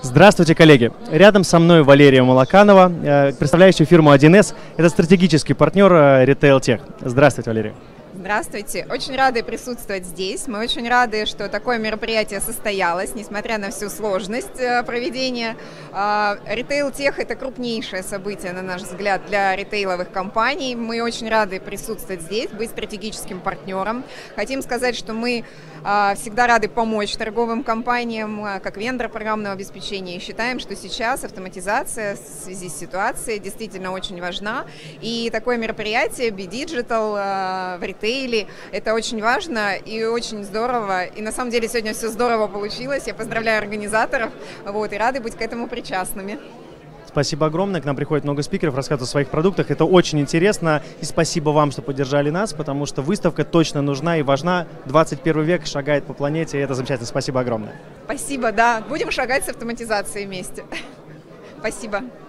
Здравствуйте, коллеги! Рядом со мной Валерия Молоканова, представляющая фирму 1С. Это стратегический партнер Retail Tech. Здравствуйте, Валерия. Здравствуйте. Очень рады присутствовать здесь. Мы очень рады, что такое мероприятие состоялось, несмотря на всю сложность проведения. Retail Tech – это крупнейшее событие, на наш взгляд, для ритейловых компаний. Мы очень рады присутствовать здесь, быть стратегическим партнером. Хотим сказать, что мы всегда рады помочь торговым компаниям как вендор программного обеспечения. И считаем, что сейчас автоматизация в связи с ситуацией действительно очень важна. И такое мероприятие B-Digital в ритейле – это очень важно и очень здорово. И на самом деле сегодня все здорово получилось. Я поздравляю организаторов и рады быть к этому причастными. Спасибо огромное. К нам приходит много спикеров, рассказывают о своих продуктах. Это очень интересно. И спасибо вам, что поддержали нас, потому что выставка точно нужна и важна. 21 век шагает по планете, и это замечательно. Спасибо огромное. Спасибо, да. Будем шагать с автоматизацией вместе. Спасибо.